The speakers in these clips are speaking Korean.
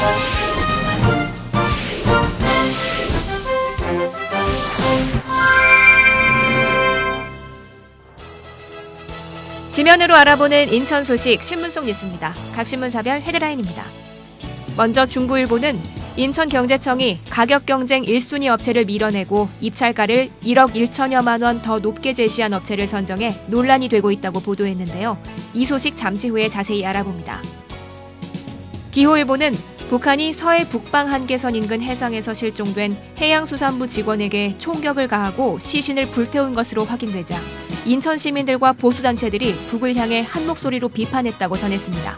지면으로 알아보는 인천 소식 신문 속 뉴스입니다. 각 신문사별 헤드라인입니다. 먼저 중부일보는 인천경제청이 가격 경쟁 1순위 업체를 밀어내고 입찰가를 1억 1천여만 원 더 높게 제시한 업체를 선정해 논란이 되고 있다고 보도했는데요. 이 소식 잠시 후에 자세히 알아봅니다. 기호일보는 북한이 서해 북방 한계선 인근 해상에서 실종된 해양수산부 직원에게 총격을 가하고 시신을 불태운 것으로 확인되자 인천 시민들과 보수단체들이 북을 향해 한 목소리로 비판했다고 전했습니다.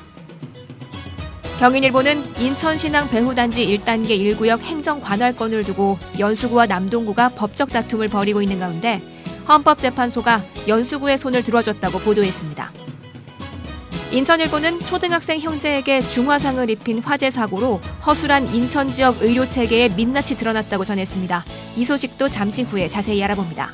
경인일보는 인천신항 배후단지 1단계 1구역 행정 관할권을 두고 연수구와 남동구가 법적 다툼을 벌이고 있는 가운데 헌법재판소가 연수구의 손을 들어줬다고 보도했습니다. 인천일보는 초등학생 형제에게 중화상을 입힌 화재 사고로 허술한 인천 지역 의료체계에 민낯이 드러났다고 전했습니다. 이 소식도 잠시 후에 자세히 알아봅니다.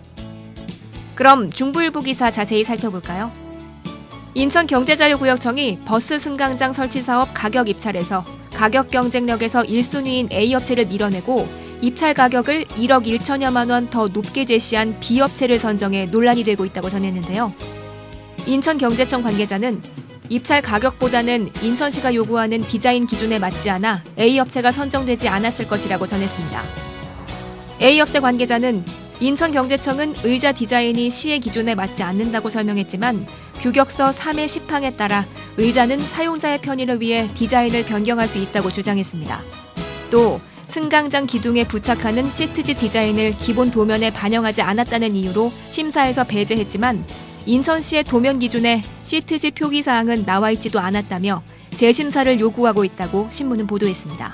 그럼 중부일보 기사 자세히 살펴볼까요? 인천경제자유구역청이 버스 승강장 설치 사업 가격 입찰에서 가격 경쟁력에서 1순위인 A업체를 밀어내고 입찰 가격을 1억 1천여만 원 더 높게 제시한 B업체를 선정해 논란이 되고 있다고 전했는데요. 인천경제청 관계자는 입찰 가격보다는 인천시가 요구하는 디자인 기준에 맞지 않아 A업체가 선정되지 않았을 것이라고 전했습니다. A업체 관계자는 인천경제청은 의자 디자인이 시의 기준에 맞지 않는다고 설명했지만 규격서 3의 10항에 따라 의자는 사용자의 편의를 위해 디자인을 변경할 수 있다고 주장했습니다. 또 승강장 기둥에 부착하는 시트지 디자인을 기본 도면에 반영하지 않았다는 이유로 심사에서 배제했지만 인천시의 도면 기준에 시트지 표기사항은 나와 있지도 않았다며 재심사를 요구하고 있다고 신문은 보도했습니다.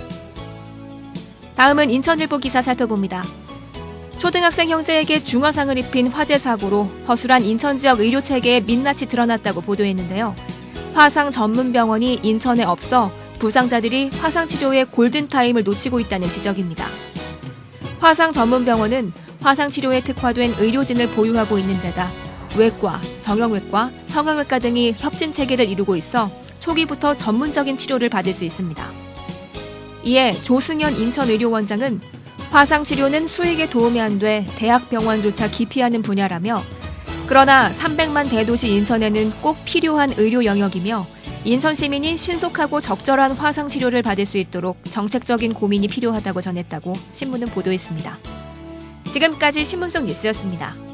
다음은 인천일보 기사 살펴봅니다. 초등학생 형제에게 중화상을 입힌 화재 사고로 허술한 인천 지역 의료체계에 민낯이 드러났다고 보도했는데요. 화상 전문 병원이 인천에 없어 부상자들이 화상치료의 골든타임을 놓치고 있다는 지적입니다. 화상 전문 병원은 화상치료에 특화된 의료진을 보유하고 있는 데다 외과, 정형외과, 성형외과 등이 협진 체계를 이루고 있어 초기부터 전문적인 치료를 받을 수 있습니다. 이에 조승현 인천의료원장은 화상치료는 수익에 도움이 안 돼 대학병원조차 기피하는 분야라며 그러나 300만 대도시 인천에는 꼭 필요한 의료 영역이며 인천 시민이 신속하고 적절한 화상치료를 받을 수 있도록 정책적인 고민이 필요하다고 전했다고 신문은 보도했습니다. 지금까지 신문 속 뉴스였습니다.